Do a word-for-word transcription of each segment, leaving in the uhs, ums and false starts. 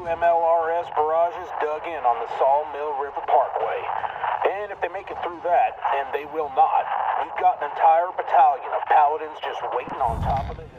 M L R S barrages dug in on the Sawmill River Parkway. And if they make it through that, and they will not, we've got an entire battalion of paladins just waiting on top of the hill.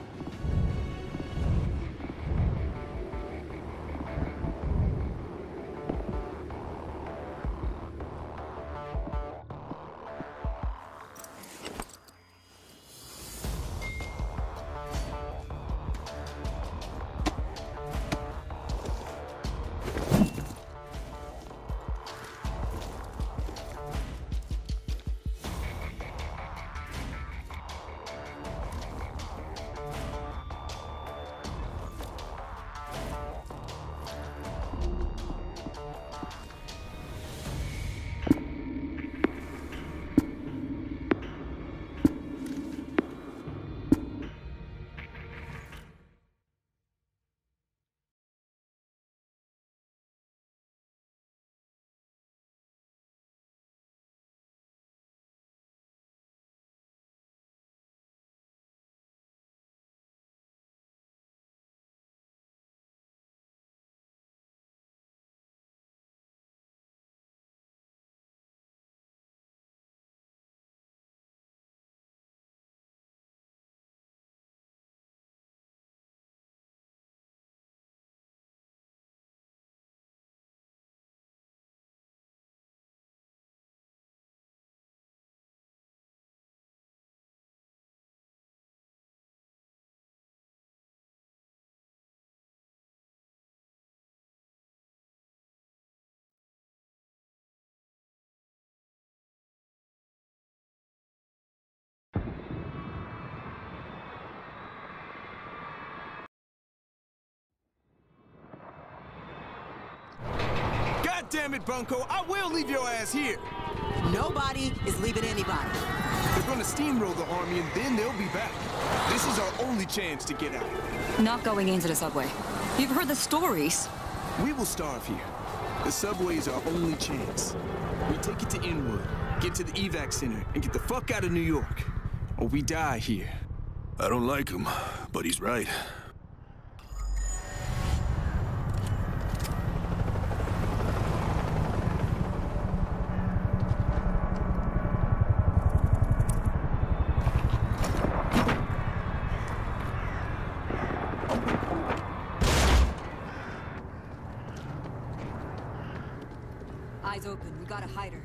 God damn it, Bunko, I will leave your ass here. Nobody is leaving anybody. They're gonna steamroll the army and then they'll be back. This is our only chance to get out. Not going into the subway. You've heard the stories. We will starve here. The subway is our only chance. We take it to Inwood, get to the evac center, and get the fuck out of New York. Or we die here. I don't like him, but he's right. Eyes open. We gotta hide her.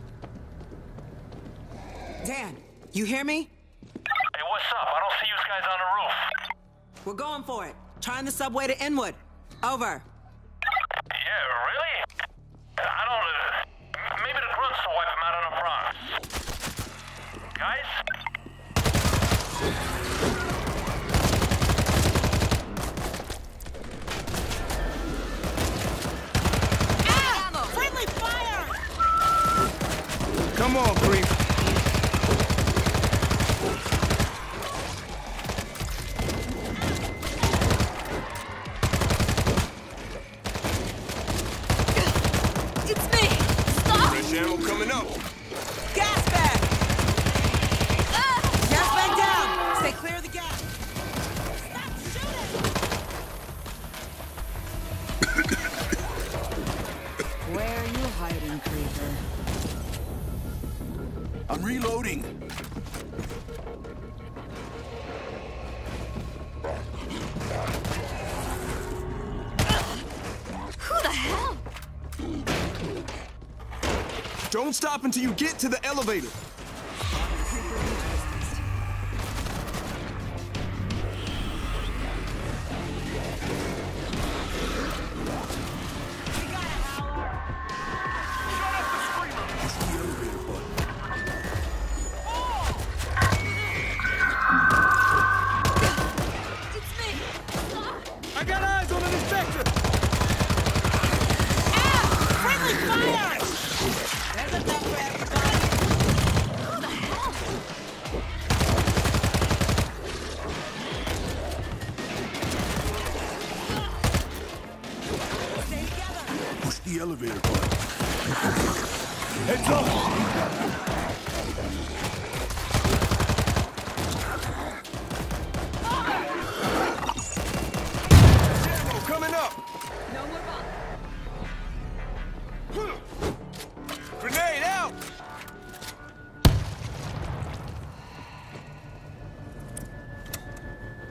Dan, you hear me? Hey, what's up? I don't see you guys on the roof. We're going for it. Trying the subway to Inwood. Over. Yeah, really? I don't... Uh, maybe the grunts will wipe him out on the Bronx. Guys? Ah! Friendly fire! Come on, creep. It's me! Stop! Fresh ammo coming up. Gas bag! Ah! Gas bag down! Stay clear of the gas! Stop shooting! Where are you hiding, creeper? I'm reloading. Who the hell? Don't stop until you get to the elevator. It's me! Stop! I got eyes on an inspector. Friendly fire! There's enough for everybody. Who the hell? Stay together. Push the elevator button. Heads up! Ammo coming up. No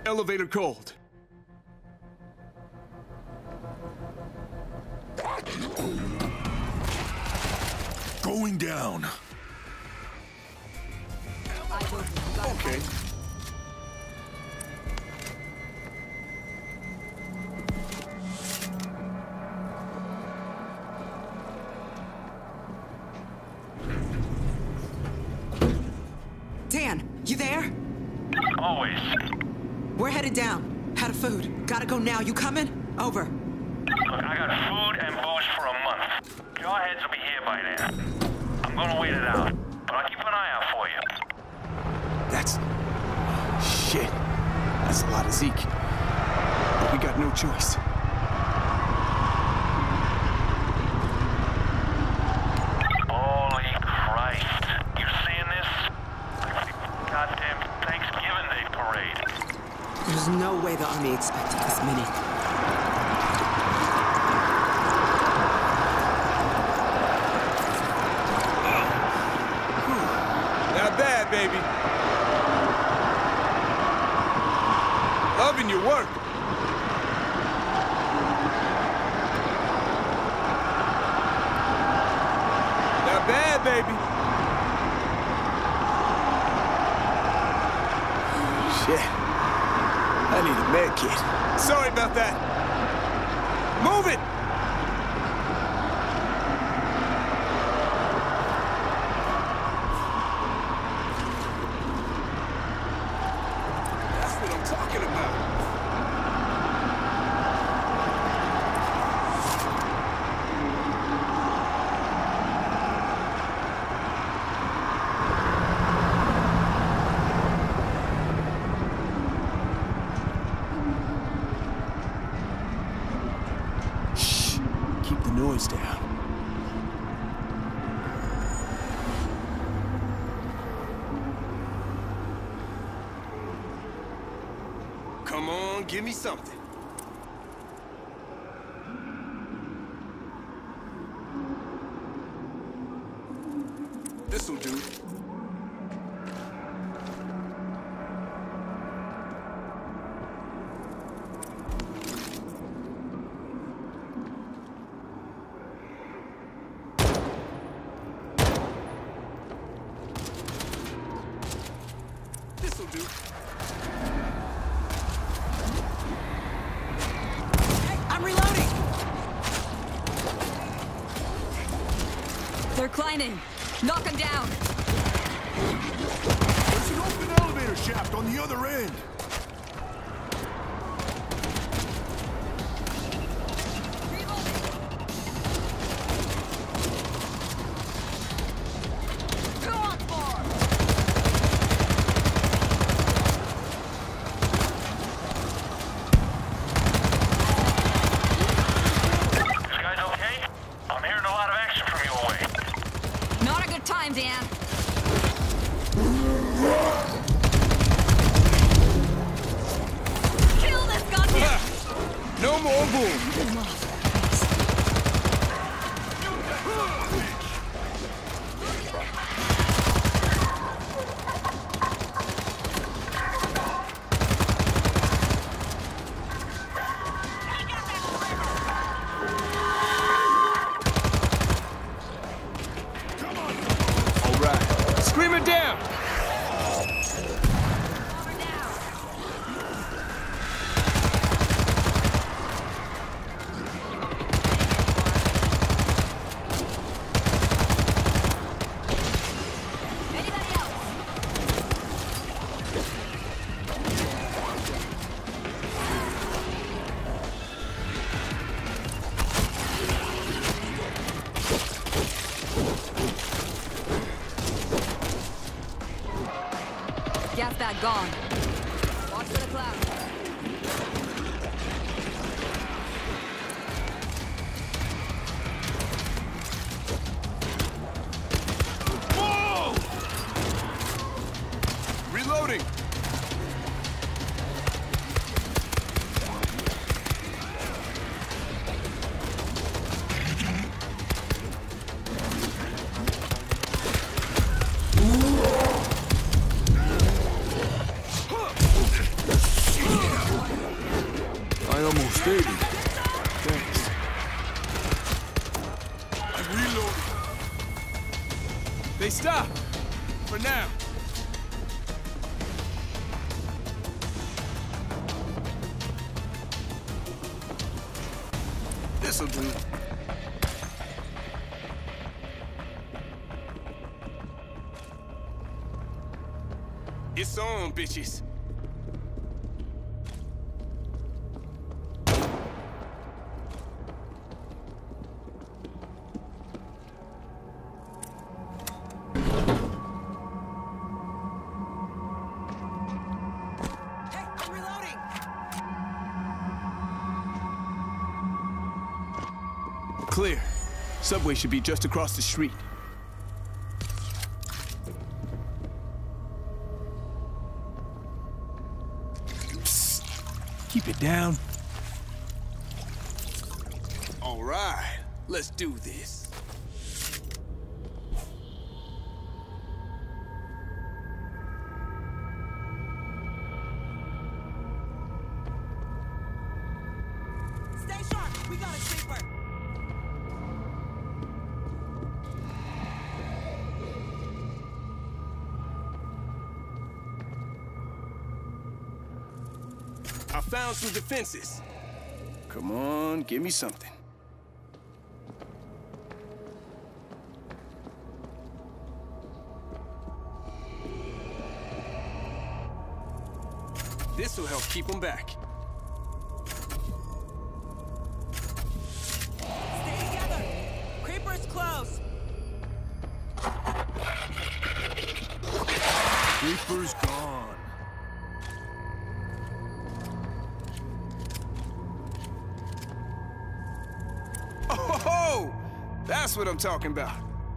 Elevator cold. Going down. Okay. Dan, you there? Always. We're headed down. Out of food. Gotta go now. You coming? Over. Look, I got food and booze for a month. Jarheads will be here by then. I'm gonna wait it out, but I'll keep an eye out for you. That's... shit. That's a lot of Zeke. But we got no choice. Holy Christ. You seeing this? Like the goddamn Thanksgiving Day parade. There's no way the army expected this many. Not bad, baby. Loving your work. Not bad, baby. Shit. I need a med kit. Sorry about that. Move it! That's what I'm talking about. Shh. Keep the noise down. Come on, give me something. This'll do. This'll do. I'm reloading! They're climbing. Knock them down. There's an open elevator shaft on the other end. You guys okay? I'm hearing a lot of action from your way. Not a good time, Dan. Kill this goddamn... No more boom. All right. Scream it down. Anybody else? Gas bag gone. Watch for the cloud. Whoa! Reloading. They stopped. For now. This'll do. It's on, bitches. Hey, I'm reloading! Clear. Subway should be just across the street. Keep it down. All right, let's do this. Stay sharp! We got a creeper! I found some defenses. Come on, give me something. This'll help keep them back. Stay together! Creeper's close! Creeper's gone. Oh, that's what I'm talking about.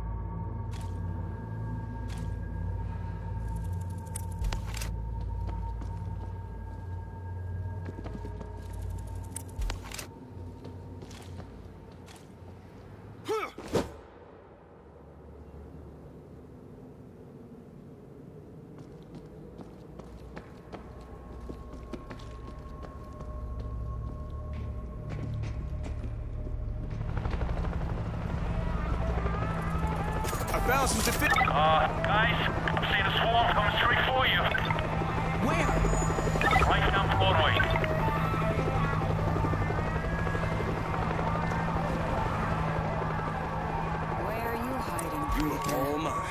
Found some defense. Uh, guys, I'm seeing a swarm coming straight for you. Where? Right down Broadway. Where are you hiding? You are all mine.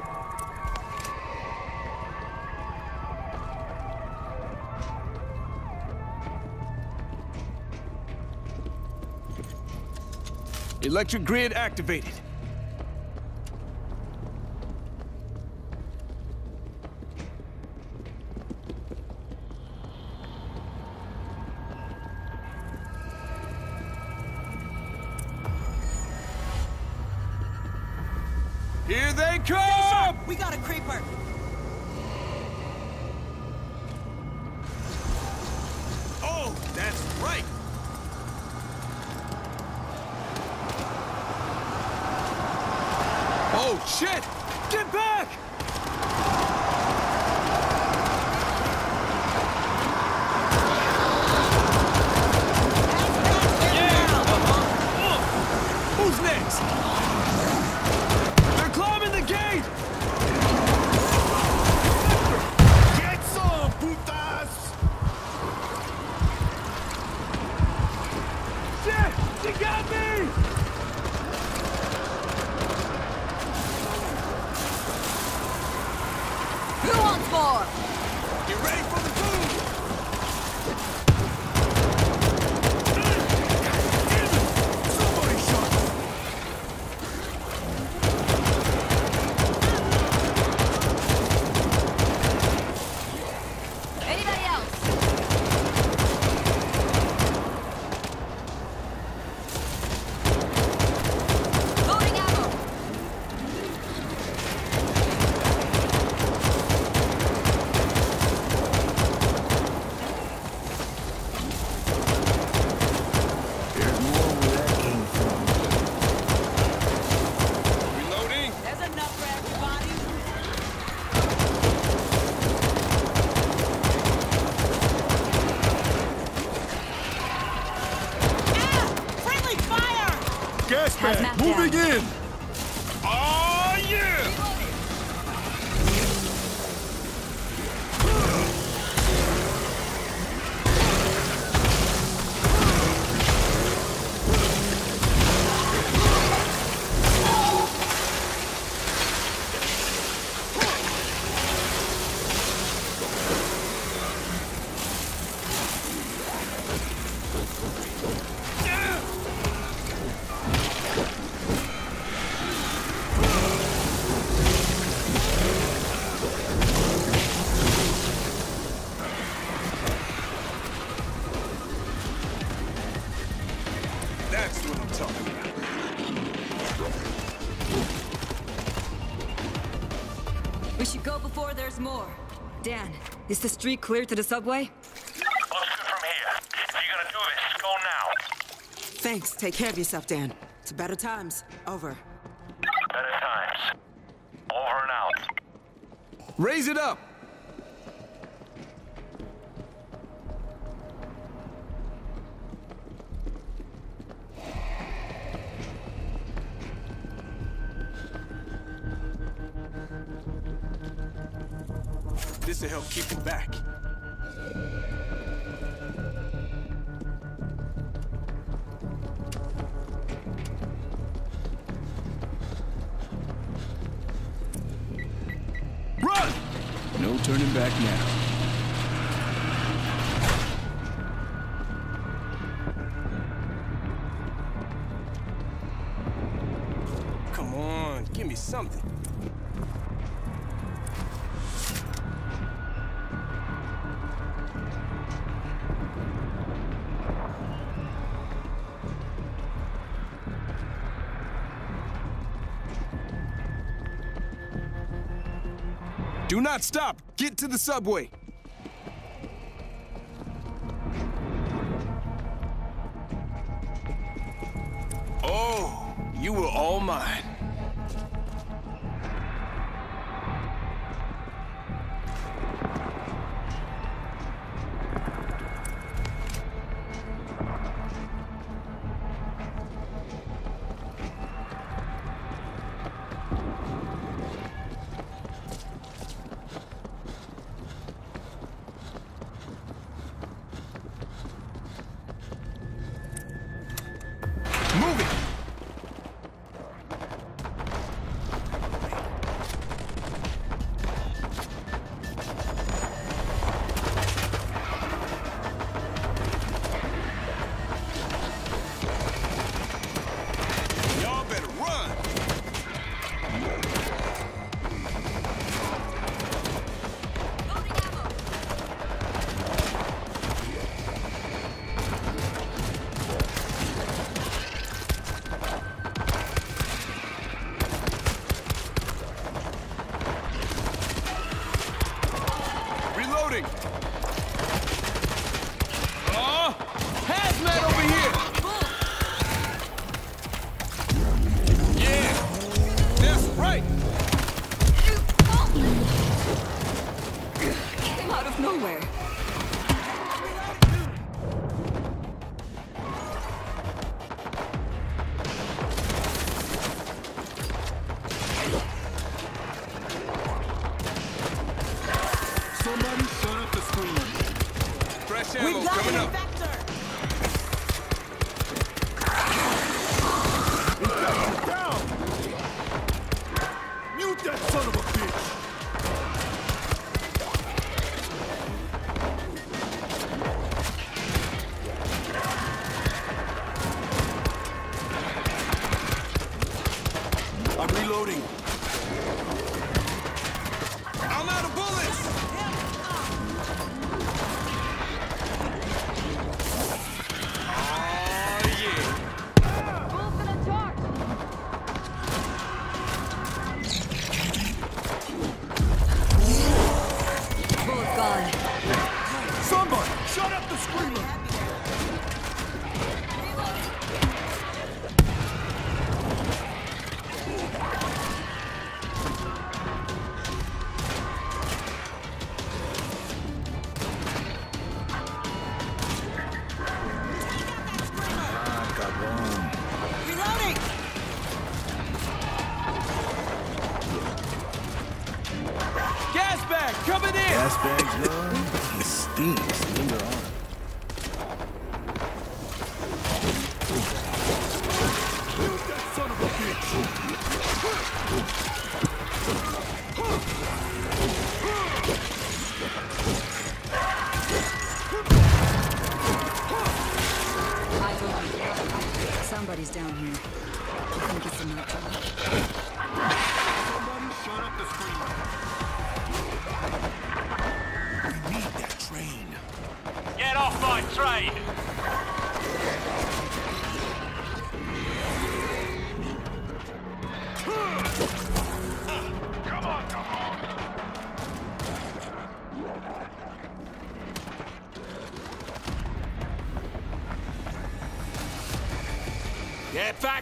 Electric grid activated. Here they come! We got a creeper! Oh, that's right! Oh, shit! Get back! Yeah! Uh-huh. Who's next? They're climbing the gate! Get some, putas! Shit! They got me! Who wants more? Get ready for the boom! Somebody shot me! Anybody else? Loading ammo. should go before there's more. Dan, is the street clear to the subway? Looks good from here. If you're gonna do this, go now. Thanks. Take care of yourself, Dan. To better times. Over. Better times. Over and out. Raise it up! This'll help keep it back. Run! No turning back now. Come on, give me something. Do not stop! Get to the subway! Oh, you were all mine. Move it! Y'all better run! Loading ammo! Reloading! Oh! Hazmat over here! Yeah! That's right! Came out of nowhere. Somebody shut up the screen. Fresh ammo We've got coming an up. infector! Down! Mute that son of a bitch! I'm reloading. I'm out of bullets! Oh, yeah. Bull's gonna charge! Bullet gone. Somebody shut up the screamer! Reloading! Gas bag coming in! Gas bags, love. It stinks. Linger on. Mute that son of a bitch! I told you. Somebody's down here. I think it's a night job. Somebody shut up the screamer! We need that train. Get off my train! Come on, come on!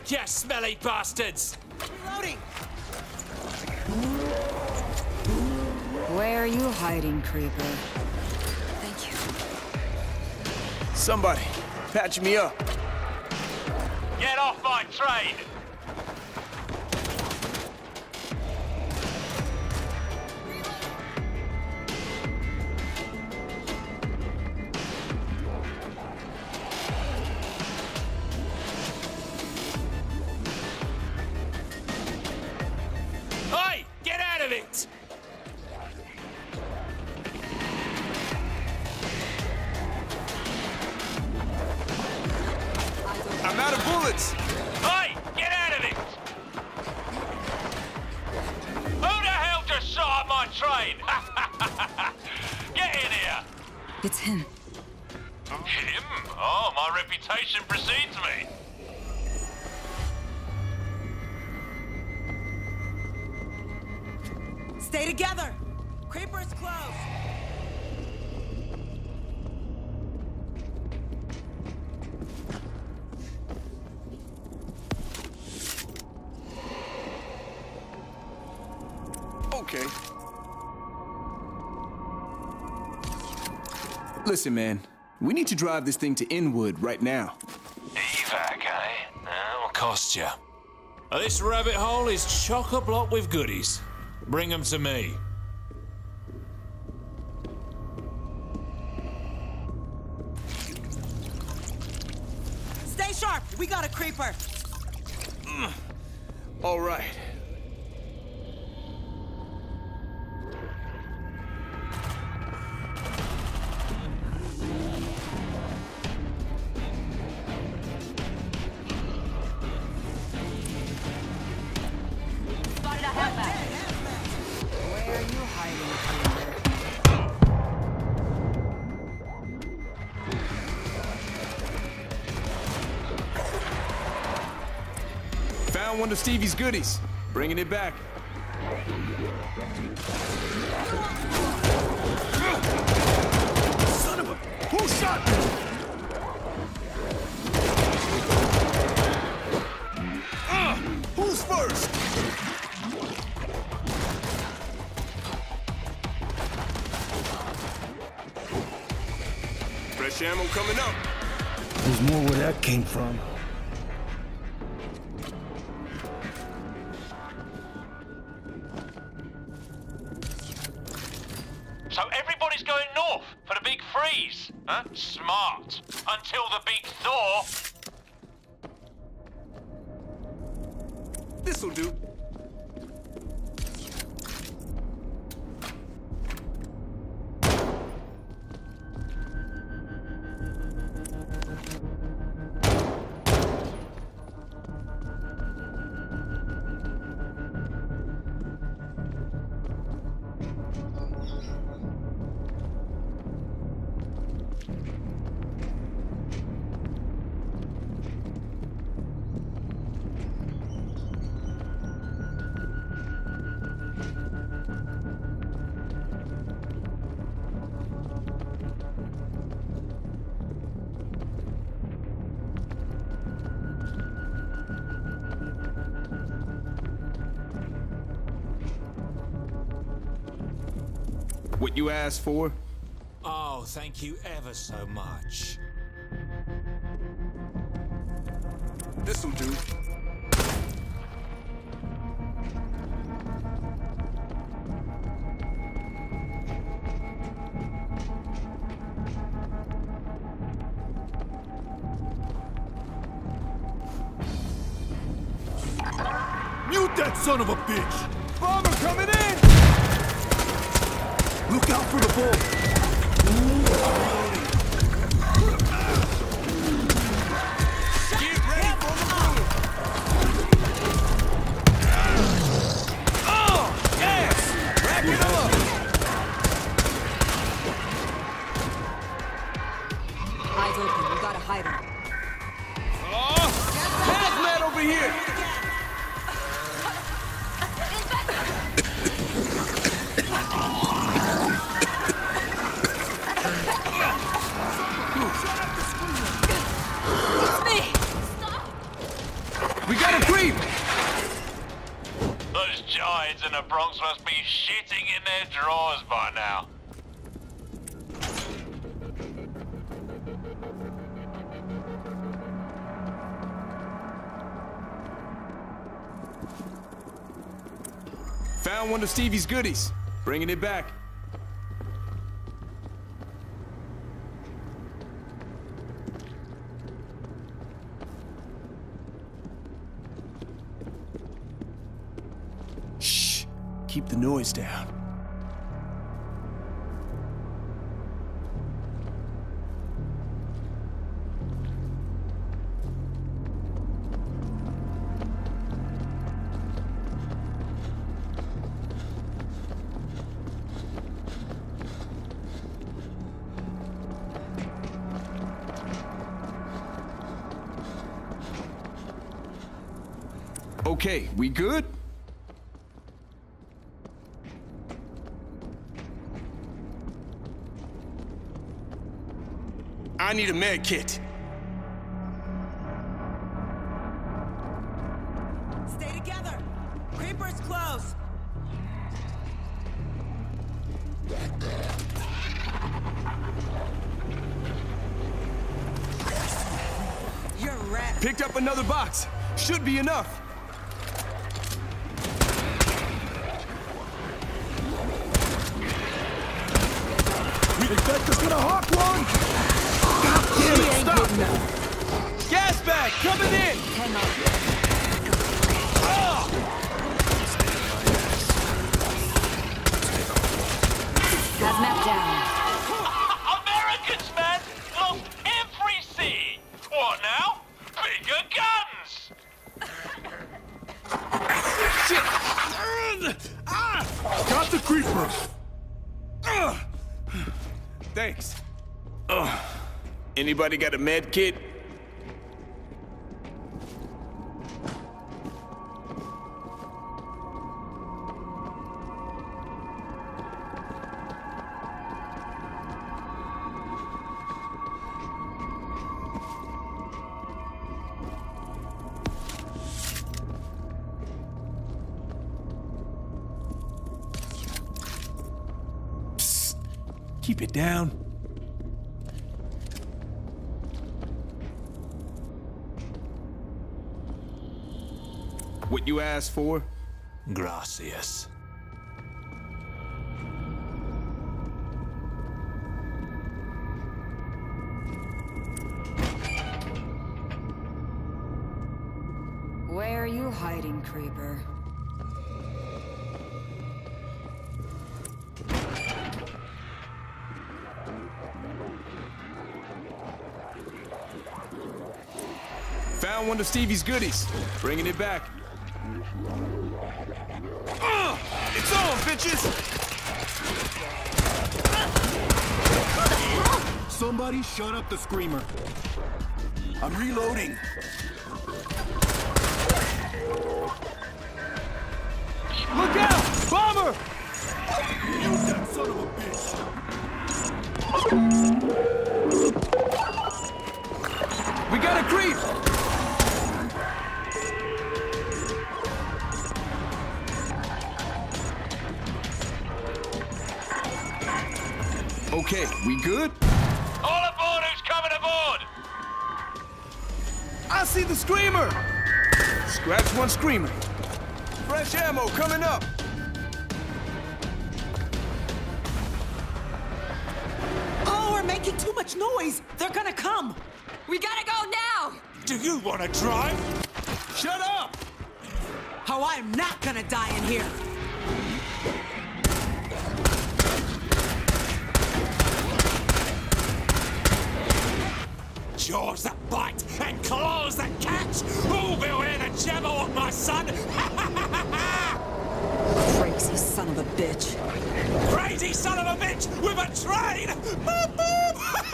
back, you smelly bastards! Reloading! Where are you hiding, creeper? Thank you. Somebody, patch me up. Get off my train! Hey, get out of it! I'm out of bullets. Hey, get out of it! Who the hell just shot at my train? Get in here! It's him. Him? Oh, my reputation precedes me. Stay together! Creeper's close! Okay. Listen, man. We need to drive this thing to Inwood right now. Evac, eh? That'll cost you. This rabbit hole is chock-a-block with goodies. Bring them to me. Stay sharp! We got a creeper! All right. Spotted a halfback. Where are you hiding, creeper? Found one of Stevie's goodies. Bringing it back. Son of a... Who shot me? Uh, who's first? Fresh ammo coming up. There's more where that came from. So everybody's going north for the big freeze, huh? Smart. Until the big thaw. This'll do. What you asked for? Oh, thank you ever so much. This'll do. Mute that son of a bitch! Bomber coming in! Look out for the bull! Get ready for the move! Oh! Yes! Rack it up! Eyes open. We gotta hide him. Oh! Hazmat over here! Those giants in the Bronx must be shitting in their drawers by now. Found one of Stevie's goodies. Bringing it back. Shh. Keep the noise down. Okay, we good? I need a med kit. Stay together. Creeper's close. You're wrecked. Picked up another box. Should be enough. Vector's gonna hawk one! God damn it, stop! Gas bag coming in! Hang on. Oh! Hazmat down. Americans, man! Lost every scene! What now? Bigger guns! Shit! Ah! Got the creeper! Ugh. Thanks. Ugh. Anybody got a med kit? Psst. Keep it down. What you asked for? Gracias. Where are you hiding, Creeper? Found one of Stevie's goodies. Bringing it back. Uh, it's on, bitches! Somebody shut up the screamer. I'm reloading. Look out! Bomber! You that son of a bitch! We got a creep! Okay, we good? All aboard who's coming aboard! I see the screamer! Scratch one screamer. Fresh ammo coming up! Oh, we're making too much noise. They're gonna come. We gotta go now! Do you want to drive? Shut up! Oh, I am not gonna die in here. Jaws that bite and claws that catch! Who will hear the jabber of my son? Crazy son of a bitch. Crazy son of a bitch with a train! Boop, boop.